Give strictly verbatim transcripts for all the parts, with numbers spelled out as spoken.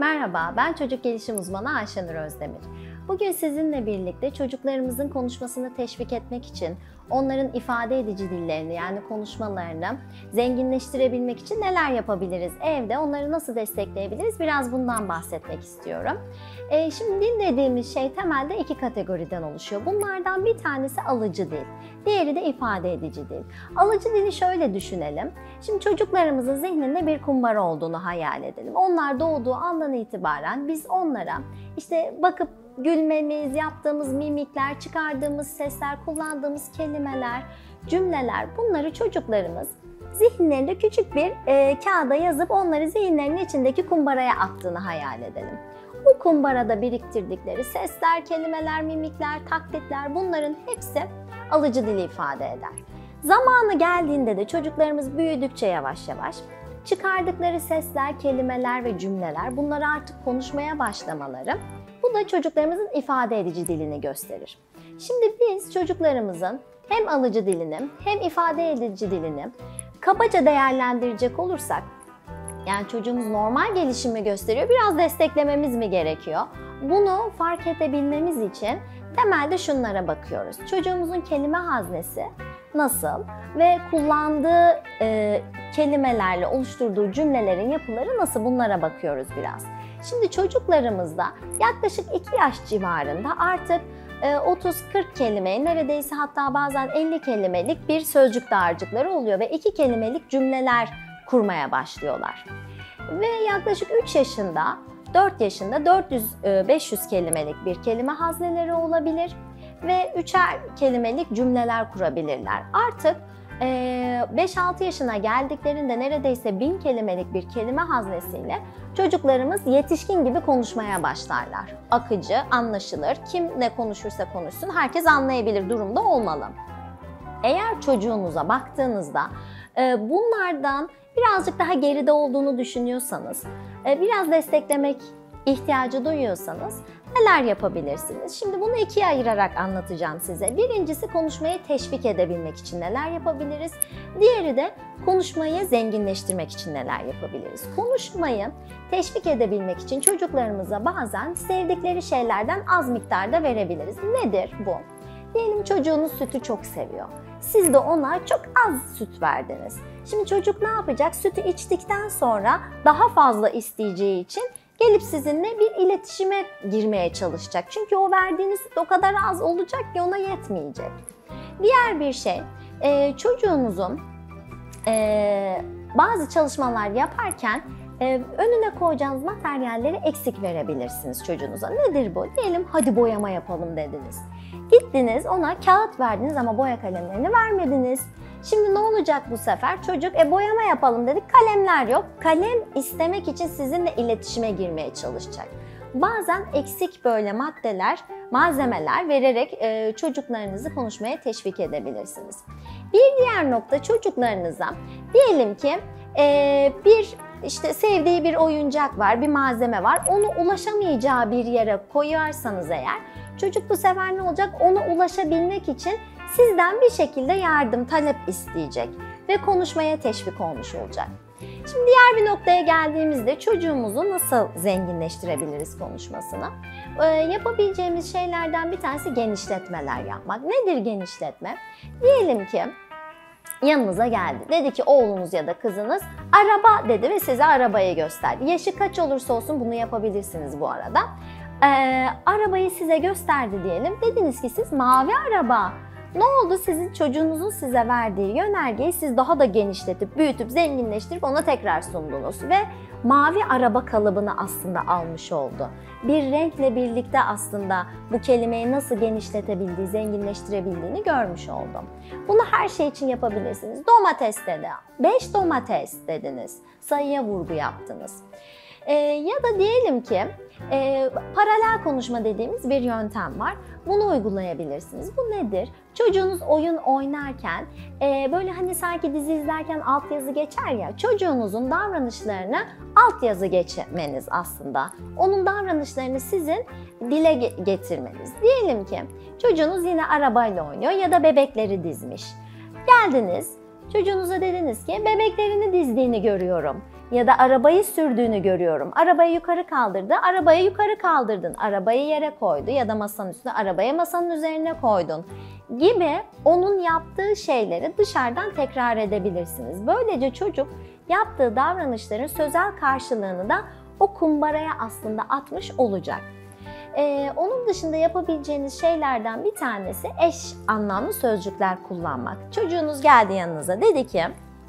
Merhaba, ben çocuk gelişim uzmanı Ayşenur Özdemir. Bugün sizinle birlikte çocuklarımızın konuşmasını teşvik etmek için, onların ifade edici dillerini yani konuşmalarını zenginleştirebilmek için neler yapabiliriz? Evde onları nasıl destekleyebiliriz? Biraz bundan bahsetmek istiyorum. E, şimdi dil dediğimiz şey temelde iki kategoriden oluşuyor. Bunlardan bir tanesi alıcı dil, diğeri de ifade edici dil. Alıcı dili şöyle düşünelim. Şimdi çocuklarımızın zihninde bir kumbara olduğunu hayal edelim. Onlar doğduğu andan itibaren biz onlara işte bakıp gülmemiz, yaptığımız mimikler, çıkardığımız sesler, kullandığımız kelimeler, cümleler, bunları çocuklarımız zihinlerinde küçük bir e, kağıda yazıp onları zihinlerinin içindeki kumbaraya attığını hayal edelim. Bu kumbarada biriktirdikleri sesler, kelimeler, mimikler, taklitler, bunların hepsi alıcı dili ifade eder. Zamanı geldiğinde de çocuklarımız büyüdükçe yavaş yavaş çıkardıkları sesler, kelimeler ve cümleler, bunları artık konuşmaya başlamaları, bu da çocuklarımızın ifade edici dilini gösterir. Şimdi biz çocuklarımızın hem alıcı dilini hem ifade edici dilini kabaca değerlendirecek olursak, yani çocuğumuz normal gelişimi gösteriyor, biraz desteklememiz mi gerekiyor? Bunu fark edebilmemiz için temelde şunlara bakıyoruz. Çocuğumuzun kelime haznesi nasıl ve kullandığı e, kelimelerle oluşturduğu cümlelerin yapıları nasıl, bunlara bakıyoruz biraz. Şimdi çocuklarımızda yaklaşık iki yaş civarında artık otuz kırk kelimeyi, neredeyse hatta bazen elli kelimelik bir sözcük dağarcıkları oluyor ve iki kelimelik cümleler kurmaya başlıyorlar. Ve yaklaşık üç yaşında, dört yaşında dört yüz beş yüz kelimelik bir kelime hazneleri olabilir ve üçer kelimelik cümleler kurabilirler. Artık beş altı yaşına geldiklerinde neredeyse bin kelimelik bir kelime haznesiyle çocuklarımız yetişkin gibi konuşmaya başlarlar. Akıcı, anlaşılır, kim ne konuşursa konuşsun herkes anlayabilir durumda olmalı. Eğer çocuğunuza baktığınızda bunlardan birazcık daha geride olduğunu düşünüyorsanız, biraz desteklemek ihtiyacı duyuyorsanız neler yapabilirsiniz? Şimdi bunu ikiye ayırarak anlatacağım size. Birincisi konuşmayı teşvik edebilmek için neler yapabiliriz? Diğeri de konuşmayı zenginleştirmek için neler yapabiliriz? Konuşmayı teşvik edebilmek için çocuklarımıza bazen sevdikleri şeylerden az miktarda verebiliriz. Nedir bu? Diyelim çocuğunuz sütü çok seviyor. Siz de ona çok az süt verdiniz. Şimdi çocuk ne yapacak? Sütü içtikten sonra daha fazla isteyeceği için gelip sizinle bir iletişime girmeye çalışacak. Çünkü o verdiğiniz süt o kadar az olacak ki ona yetmeyecek. Diğer bir şey, çocuğunuzun bazı çalışmalar yaparken önüne koyacağınız materyalleri eksik verebilirsiniz çocuğunuza. Nedir bu? Diyelim hadi boyama yapalım dediniz. Gittiniz ona kağıt verdiniz ama boya kalemlerini vermediniz. Şimdi ne olacak bu sefer? Çocuk e boyama yapalım dedik, kalemler yok. Kalem istemek için sizinle iletişime girmeye çalışacak. Bazen eksik böyle maddeler, malzemeler vererek e, çocuklarınızı konuşmaya teşvik edebilirsiniz. Bir diğer nokta, çocuklarınıza diyelim ki e, bir işte sevdiği bir oyuncak var, bir malzeme var. Onu ulaşamayacağı bir yere koyarsanız eğer, çocuk bu sefer ne olacak? Ona ulaşabilmek için sizden bir şekilde yardım, talep isteyecek ve konuşmaya teşvik olmuş olacak. Şimdi diğer bir noktaya geldiğimizde çocuğumuzu nasıl zenginleştirebiliriz konuşmasını? Ee, yapabileceğimiz şeylerden bir tanesi genişletmeler yapmak. Nedir genişletme? Diyelim ki yanınıza geldi. Dedi ki oğlunuz ya da kızınız araba dedi ve size arabayı gösterdi. Yaşı kaç olursa olsun bunu yapabilirsiniz bu arada. Ee, arabayı size gösterdi diyelim. Dediniz ki siz mavi araba. Ne oldu? Sizin çocuğunuzun size verdiği yönergeyi siz daha da genişletip, büyütüp, zenginleştirip ona tekrar sundunuz ve mavi araba kalıbını aslında almış oldu. Bir renkle birlikte aslında bu kelimeyi nasıl genişletebildiği, zenginleştirebildiğini görmüş oldum. Bunu her şey için yapabilirsiniz. Domates dedi. Beş domates dediniz. Sayıya vurgu yaptınız. Ee, ya da diyelim ki e, paralel konuşma dediğimiz bir yöntem var. Bunu uygulayabilirsiniz. Bu nedir? Çocuğunuz oyun oynarken e, böyle hani sanki dizi izlerken altyazı geçer ya, çocuğunuzun davranışlarını altyazı geçmeniz aslında. Onun davranışlarını sizin dile getirmeniz. Diyelim ki çocuğunuz yine arabayla oynuyor ya da bebekleri dizmiş. Geldiniz, çocuğunuza dediniz ki bebeklerini dizdiğini görüyorum. Ya da arabayı sürdüğünü görüyorum. Arabayı yukarı kaldırdı, arabaya yukarı kaldırdın. Arabayı yere koydu ya da masanın üstüne, arabaya masanın üzerine koydun gibi onun yaptığı şeyleri dışarıdan tekrar edebilirsiniz. Böylece çocuk yaptığı davranışların sözel karşılığını da o kumbaraya aslında atmış olacak. Ee, onun dışında yapabileceğiniz şeylerden bir tanesi eş anlamlı sözcükler kullanmak. Çocuğunuz geldi yanınıza, dedi ki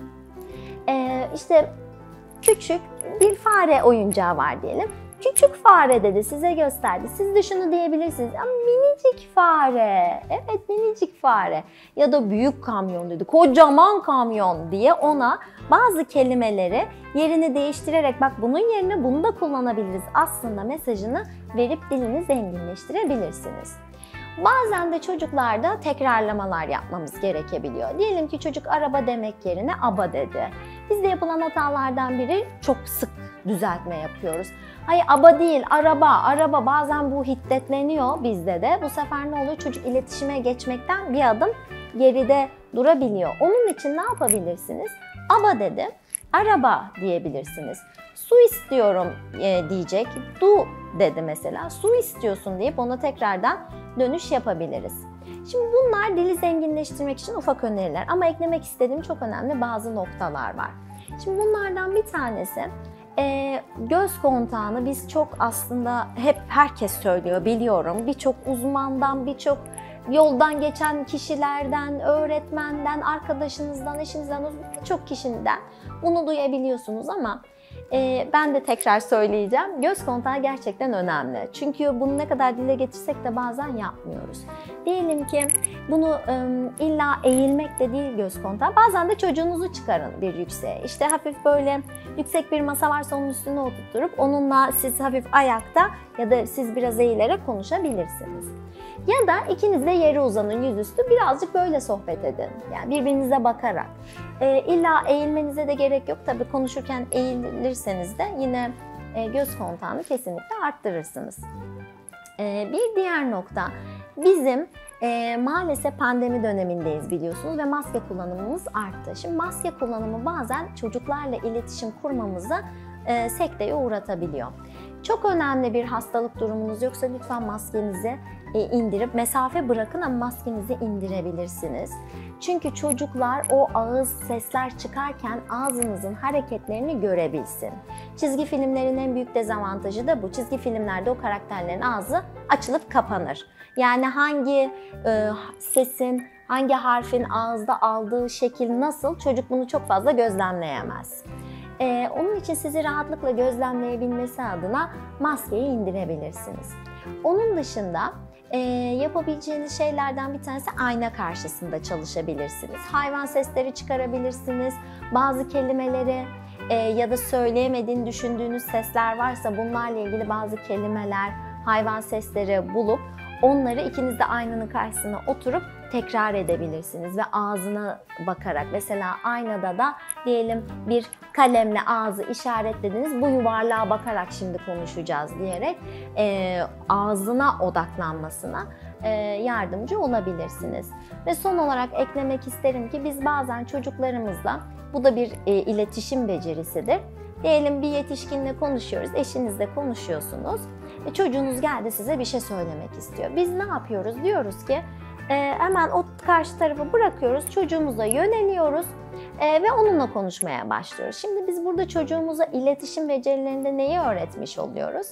e, işte küçük bir fare oyuncağı var diyelim. Küçük fare dedi, size gösterdi. Siz de şunu diyebilirsiniz. Ama minicik fare. Evet, minicik fare. Ya da büyük kamyon dedi. Kocaman kamyon diye ona bazı kelimeleri yerini değiştirerek, bak bunun yerine bunu da kullanabiliriz aslında mesajını verip dilini zenginleştirebilirsiniz. Bazen de çocuklarda tekrarlamalar yapmamız gerekebiliyor. Diyelim ki çocuk araba demek yerine aba dedi. Bizde yapılan hatalardan biri, çok sık düzeltme yapıyoruz. Hayır, aba değil, araba, araba. Bazen bu hiddetleniyor bizde de. Bu sefer ne oluyor? Çocuk iletişime geçmekten bir adım geride durabiliyor. Onun için ne yapabilirsiniz? Aba dedi, araba diyebilirsiniz. Su istiyorum e, diyecek. Du dedi mesela. Su istiyorsun deyip ona tekrardan dönüş yapabiliriz. Şimdi bunlar dili zenginleştirmek için ufak öneriler. Ama eklemek istediğim çok önemli bazı noktalar var. Şimdi bunlardan bir tanesi, e, göz kontağını biz çok aslında hep herkes söylüyor, biliyorum. Birçok uzmandan, birçok yoldan geçen kişilerden, öğretmenden, arkadaşınızdan, eşinizden, birçok kişiden bunu duyabiliyorsunuz ama e, ben de tekrar söyleyeceğim. Göz kontağı gerçekten önemli. Çünkü bunu ne kadar dile getirsek de bazen yapmıyoruz. Diyelim ki bunu e, illa eğilmek de değil göz kontağı. Bazen de çocuğunuzu çıkarın bir yükseğe. İşte hafif böyle yüksek bir masa varsa onun üstüne oturtup onunla siz hafif ayakta ya da siz biraz eğilerek konuşabilirsiniz. Ya da ikiniz de yere uzanın, yüzüstü, birazcık böyle sohbet edin. Yani birbirinize bakarak. E, illa eğilmenize de gerek yok. Tabii konuşurken eğilirseniz de yine e, göz kontağını kesinlikle arttırırsınız. E, bir diğer nokta, bizim e, maalesef pandemi dönemindeyiz biliyorsunuz ve maske kullanımımız arttı. Şimdi maske kullanımı bazen çocuklarla iletişim kurmamızı e, sekteye uğratabiliyor. Çok önemli bir hastalık durumunuz yoksa lütfen maskenizi indirip mesafe bırakın ama maskenizi indirebilirsiniz. Çünkü çocuklar o ağız sesler çıkarken ağzınızın hareketlerini görebilsin. Çizgi filmlerin en büyük dezavantajı da bu. Çizgi filmlerde o karakterlerin ağzı açılıp kapanır. Yani hangi e, sesin, hangi harfin ağızda aldığı şekil nasıl, çocuk bunu çok fazla gözlemleyemez. Ee, onun için sizi rahatlıkla gözlemleyebilmesi adına maskeyi indirebilirsiniz. Onun dışında e, yapabileceğiniz şeylerden bir tanesi ayna karşısında çalışabilirsiniz. Hayvan sesleri çıkarabilirsiniz. Bazı kelimeleri e, ya da söyleyemediğini düşündüğünüz sesler varsa bunlarla ilgili bazı kelimeler, hayvan sesleri bulup onları ikiniz de aynanın karşısına oturup tekrar edebilirsiniz ve ağzına bakarak. Mesela aynada da diyelim bir kalemle ağzı işaretlediniz, bu yuvarlığa bakarak şimdi konuşacağız diyerek e, ağzına odaklanmasına e, yardımcı olabilirsiniz. Ve son olarak eklemek isterim ki biz bazen çocuklarımızla, bu da bir e, iletişim becerisidir. Diyelim bir yetişkinle konuşuyoruz, eşinizle konuşuyorsunuz. E, çocuğunuz geldi size bir şey söylemek istiyor. Biz ne yapıyoruz? Diyoruz ki e, hemen o karşı tarafı bırakıyoruz, çocuğumuza yöneliyoruz e, ve onunla konuşmaya başlıyoruz. Şimdi biz burada çocuğumuza iletişim becerilerinde neyi öğretmiş oluyoruz?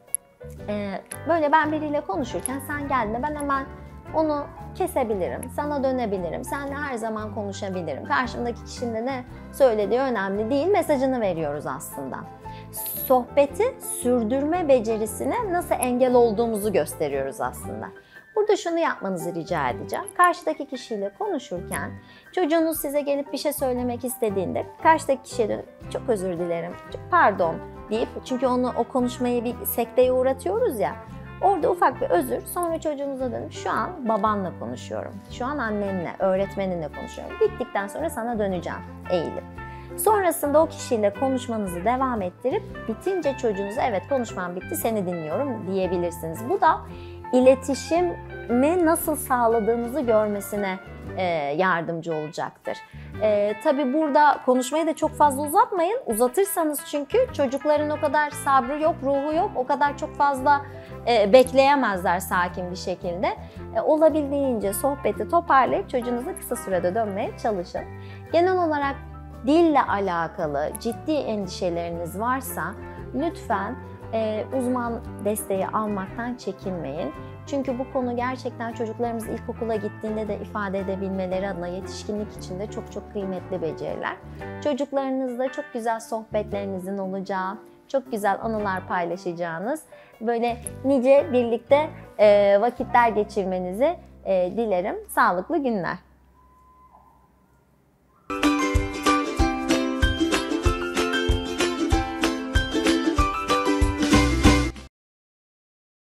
E, böyle ben biriyle konuşurken sen geldiğinde ben hemen onu kesebilirim, sana dönebilirim, seninle her zaman konuşabilirim. Karşımdaki kişinin de ne söylediği önemli değil, mesajını veriyoruz aslında. Sohbeti sürdürme becerisine nasıl engel olduğumuzu gösteriyoruz aslında. Burada şunu yapmanızı rica edeceğim. Karşıdaki kişiyle konuşurken çocuğunuz size gelip bir şey söylemek istediğinde karşıdaki kişiye dönüp çok özür dilerim, çok pardon deyip, çünkü onu o konuşmayı bir sekteye uğratıyoruz ya. Orada ufak bir özür, sonra çocuğunuza dönüp şu an babanla konuşuyorum, şu an annenle, öğretmeninle konuşuyorum. Bittikten sonra sana döneceğim eğilip. Sonrasında o kişiyle konuşmanızı devam ettirip bitince çocuğunuza evet konuşmam bitti, seni dinliyorum diyebilirsiniz. Bu da iletişimi nasıl sağladığınızı görmesine e, yardımcı olacaktır. E, tabii burada konuşmayı da çok fazla uzatmayın. Uzatırsanız çünkü çocukların o kadar sabrı yok, ruhu yok, o kadar çok fazla e, bekleyemezler sakin bir şekilde. E, olabildiğince sohbeti toparlayıp çocuğunuza kısa sürede dönmeye çalışın. Genel olarak dille alakalı ciddi endişeleriniz varsa lütfen e, uzman desteği almaktan çekinmeyin. Çünkü bu konu gerçekten çocuklarımız ilkokula gittiğinde de ifade edebilmeleri adına yetişkinlik için de çok çok kıymetli beceriler. Çocuklarınızla çok güzel sohbetlerinizin olacağı, çok güzel anılar paylaşacağınız, böyle nice birlikte e, vakitler geçirmenizi e, dilerim. Sağlıklı günler.